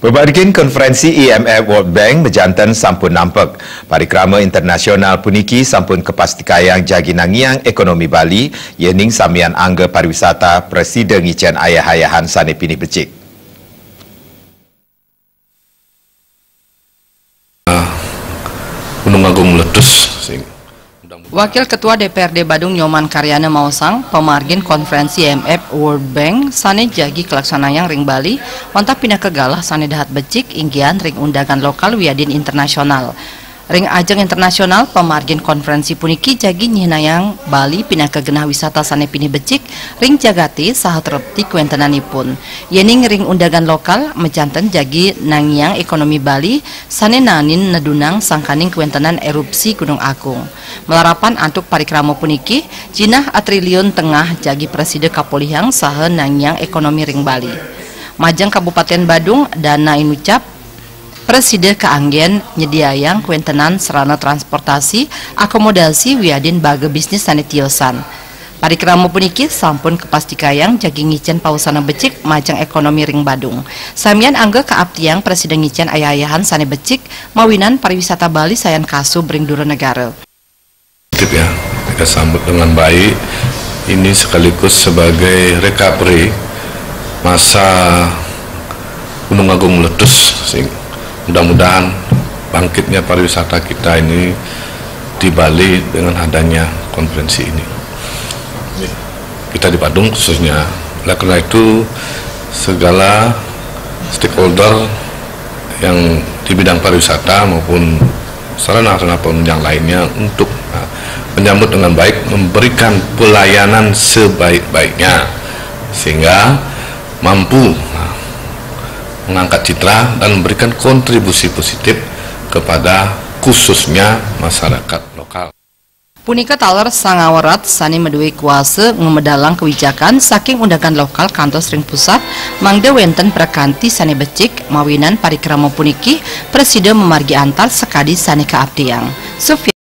Berbargin konferensi IMF World Bank berjantan sampun nampak. Parikrama internasional puniki sampun kepastikan jagi nangiang ekonomi Bali, yening samian angga pariwisata Presiden Ngicen ayah-ayahan sane pini becik. Gunung Agung meletus. Wakil Ketua DPRD Badung Nyoman Karyana Mausang, pemargin konferensi IMF World Bank, sane jagi kelaksanaan ring Bali, mantap pindah ke galah sane dahat becik, inggian ring undangan lokal wiadin internasional. Ring ajang internasional pemargin konferensi puniki jagi nyihnayang Bali pindah ke genah wisata sane pini becik, ring jagati sahat repti kuentenanipun. Yening ring undangan lokal mejanten jagi nangiang ekonomi Bali sane nanin nedunang sangkaning kuentenan erupsi Gunung Agung. Melarapan antuk parikramo puniki, jinah atriliun tengah jagi Presiden Kapolihang saha nangiang ekonomi ring Bali. Majang Kabupaten Badung dana inucap Presiden keanggen nyediayang kuentenan sarana transportasi akomodasi wiadin baga bisnis sanitiosan. Parikramo puniki sampun kepastikayang jagi ngicen pausana becik majang ekonomi ring Badung. Samian angga kaaptiang Presiden ngicen ayah-ayahan sane becik mawinan pariwisata Bali sayan kasu bring dura negara. Ya, kita sambut dengan baik. Ini sekaligus sebagai recovery masa Gunung Agung meletus. Mudah-mudahan bangkitnya pariwisata kita ini di Bali dengan adanya konferensi ini. Kita di Badung khususnya. Karena itu segala stakeholder yang di bidang pariwisata maupun sarana-sarana penunjang lainnya untuk menyambut dengan baik, memberikan pelayanan sebaik-baiknya sehingga mampu mengangkat citra dan memberikan kontribusi positif kepada khususnya masyarakat lokal. Punika taler sangawarat sani medui kuasa ngemedalang kebijakan saking undangan lokal kantos ring pusat mangde wenten prakanti sani becik mawinan parikramo puniki Presiden memargi antar sekadi sani kaabdiang.